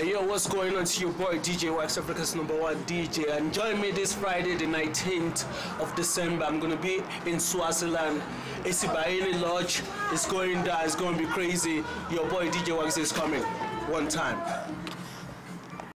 Yo, what's going on? It's your boy DJ Waxxy, Africa's #1 DJ, and join me this Friday, the 19th of December. I'm gonna be in Swaziland. Isibayeni Lodge. It's going down. It's gonna be crazy. Your boy DJ Waxxy is coming. One time.